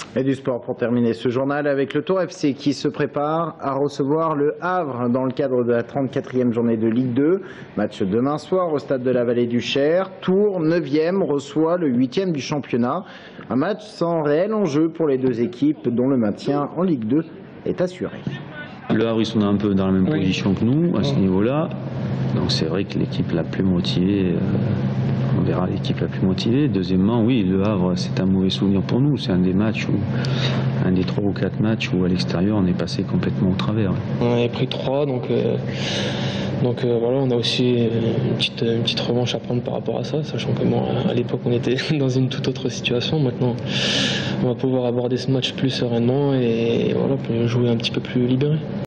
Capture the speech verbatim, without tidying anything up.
Et du sport pour terminer ce journal avec le Tours F C qui se prépare à recevoir le Havre dans le cadre de la trente-quatrième journée de Ligue deux. Match demain soir au stade de la Vallée du Cher. Tours, neuvième, reçoit le huitième du championnat. Un match sans réel enjeu pour les deux équipes dont le maintien en Ligue deux est assuré. Le Havre, ils sont un peu dans la même oui. position que nous à ce oui. niveau-là. Donc c'est vrai que l'équipe la plus motivée, euh, on verra l'équipe la plus motivée. Deuxièmement, oui, le Havre, c'est un mauvais souvenir pour nous. C'est un des matchs où, un des trois ou quatre matchs où à l'extérieur on est passé complètement au travers. On avait pris trois, donc, euh, donc euh, voilà, on a aussi une petite, une petite revanche à prendre par rapport à ça, sachant que bon, à l'époque on était dans une toute autre situation. Maintenant, on va pouvoir aborder ce match plus sereinement et voilà, jouer un petit peu plus libéré.